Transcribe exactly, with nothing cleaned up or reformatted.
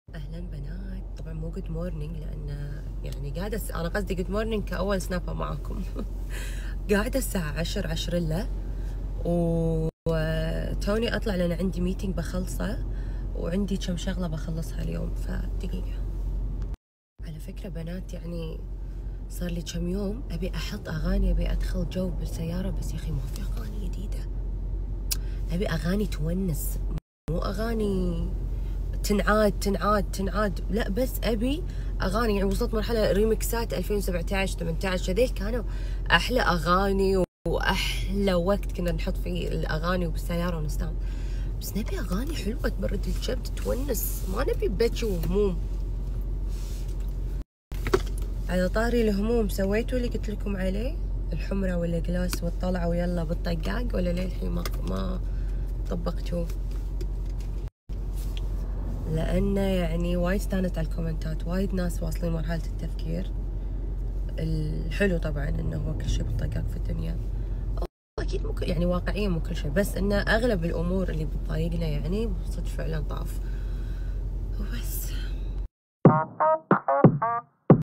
اهلا بنات. طبعا مو جود مورنينج لان يعني قاعده س... انا قصدي جود مورنينج كاول سنابه معاكم. قاعده الساعه عشرة عشرة الا وتوني اطلع لان عندي ميتنج بخلصه وعندي كم شغله بخلصها اليوم. فدقيقه. على فكره بنات، يعني صار لي كم يوم ابي احط اغاني، ابي ادخل جو بالسياره، بس يا اخي ما في اغاني جديده. ابي اغاني تونس، مو اغاني تنعاد تنعاد تنعاد، لا بس ابي اغاني. يعني وصلت مرحله ريمكسات ألفين وسبعة عشر ثمانية عشر هذيل كانوا احلى اغاني، واحلى وقت كنا نحط فيه الاغاني وبالسياره ونستانس. بس نبي اغاني حلوه تبرد الجبد تونس، ما نبي بكي وهموم. على طاري الهموم، سويتوا اللي قلت لكم عليه؟ الحمره والجلاس والطلعه ويلا بالطقاق، ولا للحين ما ما طبقتوه؟ لأنه يعني وايد استانت على الكومنتات، وايد ناس واصلين مرحلة التفكير. الحلو طبعا انه هو كل شيء بالطقاق في الدنيا، اكيد مو يعني واقعيا مو كل شيء، بس انه اغلب الامور اللي بتضايقنا يعني صدق فعلا طاف وبس.